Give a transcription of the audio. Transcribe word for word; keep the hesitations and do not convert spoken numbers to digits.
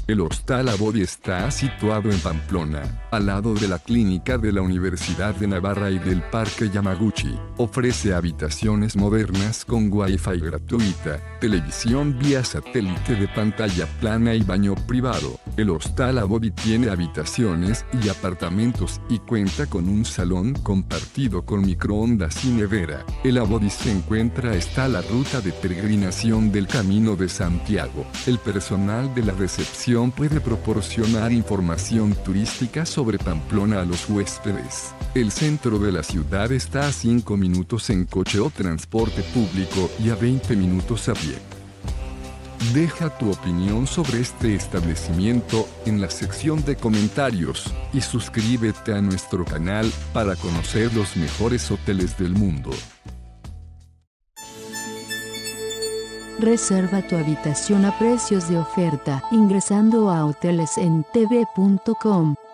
El Hostal Abodi está situado en Pamplona, al lado de la clínica de la Universidad de Navarra y del Parque Yamaguchi. Ofrece habitaciones modernas con wifi gratuita, televisión vía satélite de pantalla plana y baño privado. El Hostal Abodi tiene habitaciones y apartamentos y cuenta con un salón compartido con microondas y nevera. El Abodi se encuentra está la ruta de peregrinación del Camino de Santiago. El personal de la recepción puede proporcionar información turística sobre Pamplona a los huéspedes. El centro de la ciudad está a cinco minutos en coche o transporte público y a veinte minutos a pie. Deja tu opinión sobre este establecimiento en la sección de comentarios y suscríbete a nuestro canal para conocer los mejores hoteles del mundo. Reserva tu habitación a precios de oferta ingresando a hoteles en t v punto com.